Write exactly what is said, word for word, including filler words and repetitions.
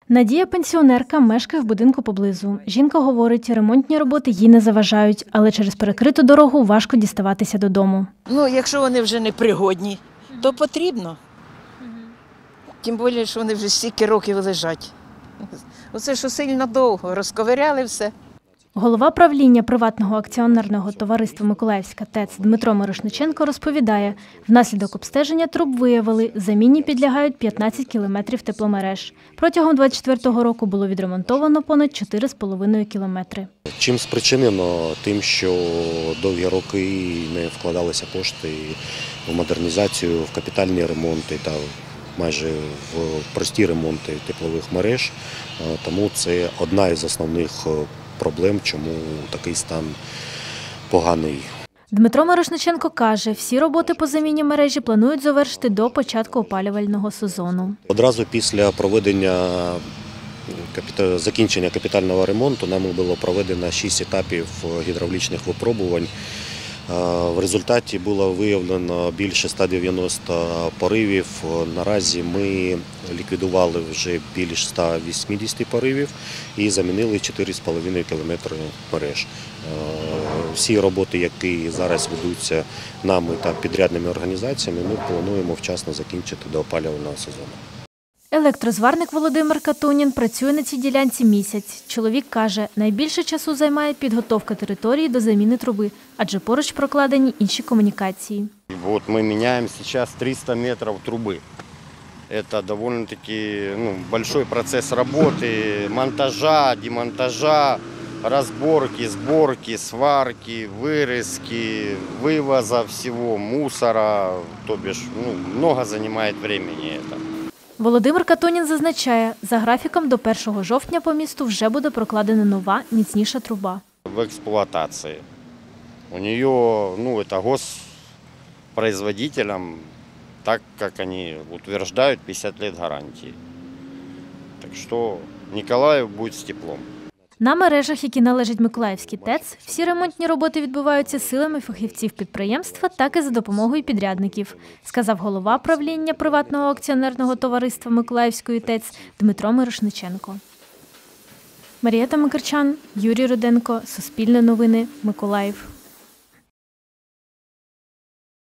Надія – пенсіонерка, мешкає в будинку поблизу. Жінка говорить, ремонтні роботи їй не заважають, але через перекриту дорогу важко діставатися додому. Ну, якщо вони вже не пригодні, то потрібно. Тим більше, що вони вже стільки років лежать. Оце, що сильно довго, розковиряли все. Голова правління приватного акціонерного товариства «Миколаївська ТЕЦ» Дмитро Мирошниченко розповідає, внаслідок обстеження труб виявили, заміні підлягають п'ятнадцять кілометрів тепломереж. Протягом двадцять четвертого року було відремонтовано понад чотири з половиною кілометри. Чим спричинено? Тим, що довгі роки не вкладалися кошти в модернізацію, в капітальні ремонти та майже в прості ремонти теплових мереж. Тому це одна із основних проблем, чому такий стан поганий. Дмитро Мирошниченко каже, всі роботи по заміні мережі планують завершити до початку опалювального сезону. Одразу після проведення закінчення капітального ремонту нами було проведено шість етапів гідравлічних випробувань. В результаті було виявлено більше ста дев'яноста поривів. Наразі ми ліквідували вже більше ста вісімдесяти поривів і замінили чотири з половиною кілометри мереж. Всі роботи, які зараз ведуться нами та підрядними організаціями, ми плануємо вчасно закінчити до опалювального сезону. Електрозварник Володимир Катунін працює на цій ділянці місяць. Чоловік каже, найбільше часу займає підготовка території до заміни труби, адже поруч прокладені інші комунікації. Вот мы меняем сейчас триста метров трубы. Это довольно-таки ну, большой процесс работы, монтажа, демонтажа, разборки, сборки, сварки, вырезки, вывоза всего, мусора, то бишь ну, много занимает времени это. Володимир Катунін зазначає, за графіком до першого жовтня по місту вже буде прокладена нова, міцніша труба. В експлуатації. У нее, ну, это госпроизводителям, так как они утверждают, пятьдесят лет гарантии. Так что Николаев будет с теплом. На мережах, які належать Миколаївській ТЕЦ, всі ремонтні роботи відбуваються силами фахівців підприємства, так і за допомогою підрядників, сказав голова правління приватного акціонерного товариства Миколаївської ТЕЦ Дмитро Мирошниченко. Марія Тамакарчан, Юрій Руденко, Суспільне новини, Миколаїв.